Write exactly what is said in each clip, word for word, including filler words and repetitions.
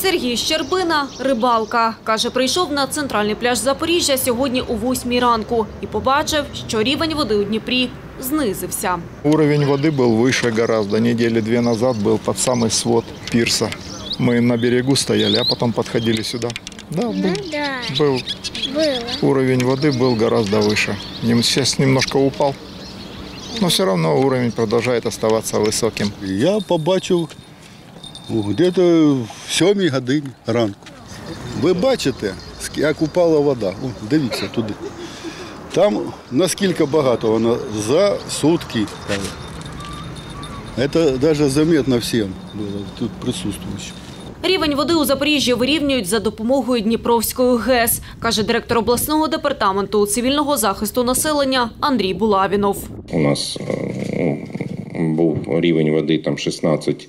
Сергій Щербина – рибалка. Каже, прийшов на центральний пляж Запоріжжя сьогодні о восьмій ранку і побачив, що рівень води у Дніпрі знизився. Уровень воды был выше гораздо. Недели две назад был под самый свод пирса. Мы на берегу стояли, а потом подходили сюда. Да, был. Ну, да. был. Было. Уровень воды был гораздо выше. Нем- Сейчас немножко упал, но все равно уровень продолжает оставаться высоким. Я побачив десь в сьомій годині ранку. Ви бачите, як упала вода. О, дивіться туди. Там наскільки багато вона за сутки. Це навіть заметно всім було тут присутствуючим. Рівень води у Запоріжжі вирівнюють за допомогою Дніпровської ГЕС, каже директор обласного департаменту цивільного захисту населення Андрій Булавінов. У нас ну, був рівень води там шістнадцять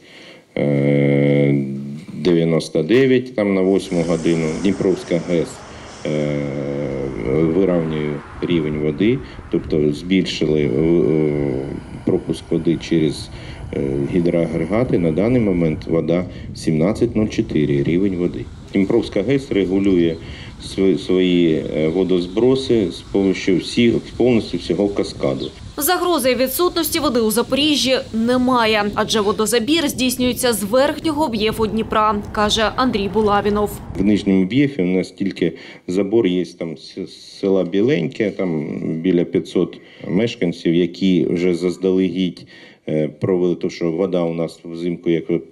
дев'яносто дев'ять там на восьму годину. Дніпровська ГЕС е, вирівнює рівень води, тобто збільшили е, пропуск води через гідроагрегати. На даний момент вода сімнадцять нуль чотири рівень води. Дніпровська ГЕС регулює свої водозброси з допомогою всіх, повністю всього каскаду. Загрози відсутності води у Запоріжжі немає, адже водозабір здійснюється з верхнього об'єфу Дніпра, каже Андрій Булавінов. В нижньому об'єфі у нас тільки забор є там з села Біленьке, там біля п'ятсот мешканців, які вже заздалегідь провели, тому що вода у нас взимку, як ви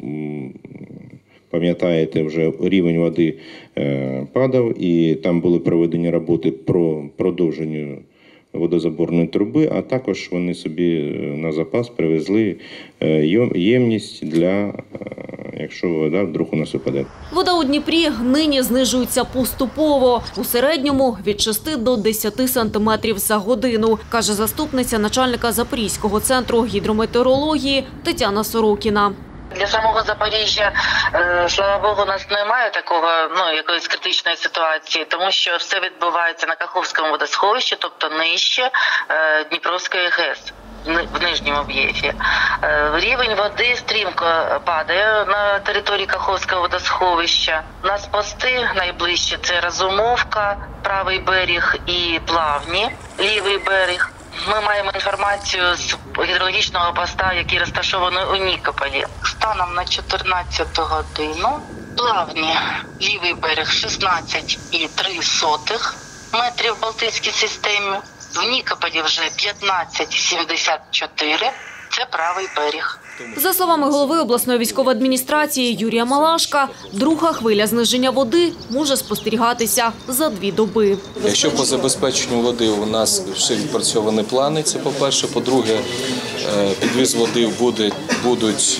пам'ятаєте, вже рівень води падав, і там були проведені роботи про продовження водозаборної труби, а також вони собі на запас привезли ємність для, якщо вода вдруг у нас упаде. Вода у Дніпрі нині знижується поступово, у середньому від шести до десяти сантиметрів за годину, каже заступниця начальника Запорізького центру гідрометеорології Тетяна Сорокіна. Для самого Запоріжжя, слава Богу, у нас немає такого, ну, якоїсь критичної ситуації, тому що все відбувається на Каховському водосховищі, тобто нижче Дніпровської ГЕС. В нижньому об'єфі. Рівень води стрімко падає на території Каховського водосховища. У нас пости найближчі – це Разумовка, правий берег і Плавні, лівий берег. Ми маємо інформацію з гідрологічного поста, який розташований у Нікополі. Станом на чотирнадцяту годину Плавні, лівий берег шістнадцять цілих три сотих метрів в Балтійській системі. В Нікополі вже п'ятнадцять цілих сімдесят чотири – це правий берег. За словами голови обласної військової адміністрації Юрія Малашка, друга хвиля зниження води може спостерігатися за дві доби. Якщо по забезпеченню води у нас вже відпрацьовані плани, це по-перше. По-друге, підвіз води буде, будуть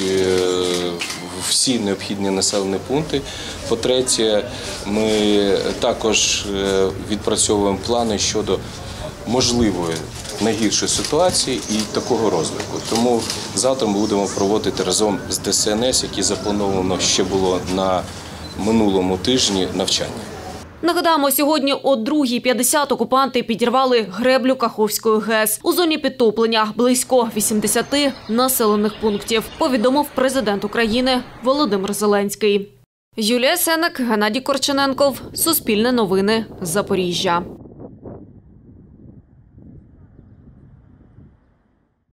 всі необхідні населені пункти. По-третє, ми також відпрацьовуємо плани щодо можливої найгіршої ситуації і такого розвитку. Тому завтра ми будемо проводити разом з Де Ес Ен Ес, які заплановано ще було на минулому тижні, навчання. Нагадаємо, сьогодні о другій п'ятдесят окупанти підірвали греблю Каховської ГЕС. У зоні підтоплення близько вісімдесяти населених пунктів, повідомив президент України Володимир Зеленський. Юлія Сенек, Геннадій Корчененков, Суспільне новини, Запоріжжя.